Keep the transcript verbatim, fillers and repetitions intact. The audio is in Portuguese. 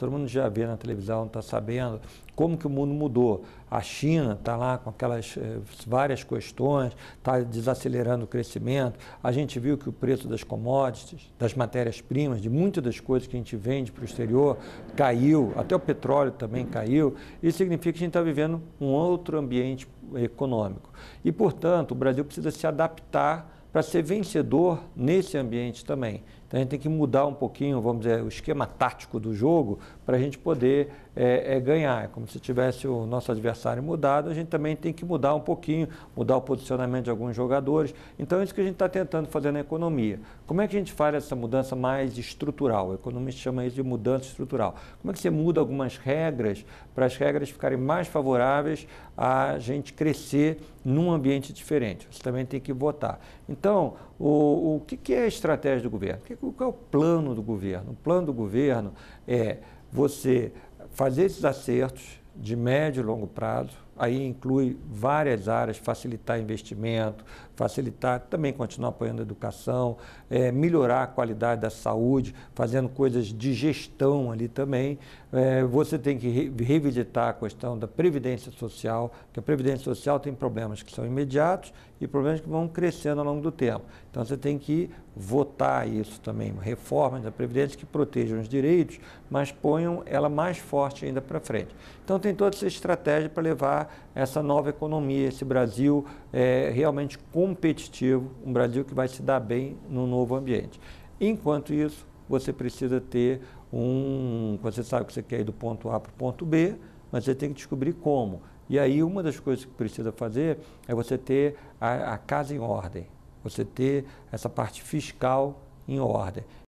todo mundo já vê na televisão, está sabendo como que o mundo mudou. A China está lá com aquelas eh, várias questões, está desacelerando o crescimento. A gente viu que o preço das commodities, das matérias-primas, de muitas das coisas que a gente vende para o exterior, caiu, até o petróleo também caiu. Isso significa que a gente está vivendo um outro ambiente econômico. E, portanto, o Brasil precisa se adaptar para ser vencedor nesse ambiente também. Então, a gente tem que mudar um pouquinho, vamos dizer, o esquema tático do jogo para a gente poder é, é, ganhar. É como se tivesse o nosso adversário mudado, a gente também tem que mudar um pouquinho, mudar o posicionamento de alguns jogadores. Então, é isso que a gente está tentando fazer na economia. Como é que a gente faz essa mudança mais estrutural? O economista chama isso de mudança estrutural. Como é que você muda algumas regras para as regras ficarem mais favoráveis a gente crescer num ambiente diferente? Você também tem que votar. Então, o, o que, que é a estratégia do governo? Qual é o plano do governo? O plano do governo é você fazer esses acertos de médio e longo prazo, aí inclui várias áreas, facilitar investimento, facilitar, também continuar apoiando a educação, é, melhorar a qualidade da saúde, fazendo coisas de gestão ali também. É, você tem que re revisitar a questão da previdência social, que a previdência social tem problemas que são imediatos e problemas que vão crescendo ao longo do tempo. Então, você tem que votar isso também, reformas da previdência que protejam os direitos, mas ponham ela mais forte ainda para frente. Então, tem toda essa estratégia para levar essa nova economia, esse Brasil é, realmente competitivo, um Brasil que vai se dar bem no novo ambiente. Enquanto isso, você precisa ter um... Você sabe que você quer ir do ponto A para o ponto B, mas você tem que descobrir como. E aí, uma das coisas que precisa fazer é você ter a, a casa em ordem, você ter essa parte fiscal em ordem.